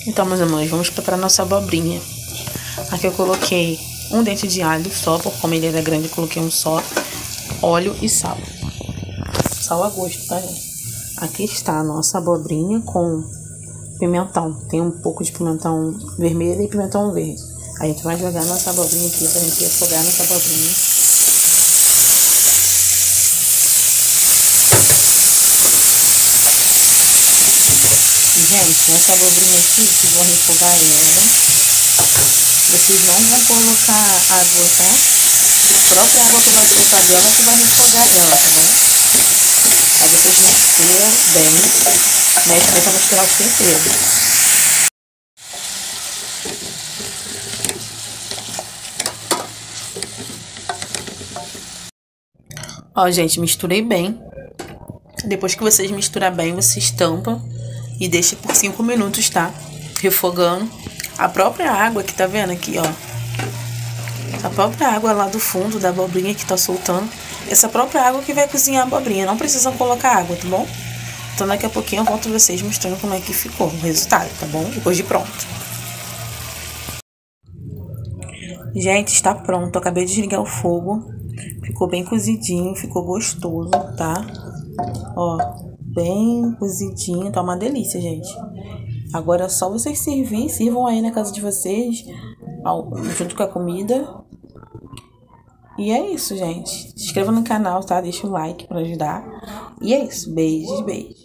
Então, meus amores, vamos preparar nossa abobrinha. Aqui eu coloquei um dente de alho só, porque como ele era grande, eu coloquei um só. Óleo e sal. Sal a gosto, tá, gente? Aqui está a nossa abobrinha com pimentão. Tem um pouco de pimentão vermelho e pimentão verde. A gente vai jogar nossa abobrinha aqui pra gente refogar nossa abobrinha. Gente, essa abobrinha aqui, que vão refogar ela, vocês não vão colocar água, tá? A própria água que vai soltar dela que vai refogar ela, tá bom? Aí vocês misturam bem, mexe bem pra misturar os temperos. Ó, gente, misturei bem. Depois que vocês misturar bem, vocês tampam e deixa por 5 minutos, tá? Refogando. A própria água que tá vendo aqui, ó. A própria água lá do fundo da abobrinha que tá soltando. Essa própria água que vai cozinhar a abobrinha. Não precisam colocar água, tá bom? Então daqui a pouquinho eu volto vocês mostrando como é que ficou o resultado, tá bom? Depois de pronto. Gente, está pronto. Eu acabei de desligar o fogo. Ficou bem cozidinho, ficou gostoso, tá? Ó, bem cozidinho, tá uma delícia, gente. Agora é só vocês sirvam aí na casa de vocês, junto com a comida. E é isso, gente. Se inscreva no canal, tá? Deixa o like pra ajudar. E é isso. Beijos, beijos.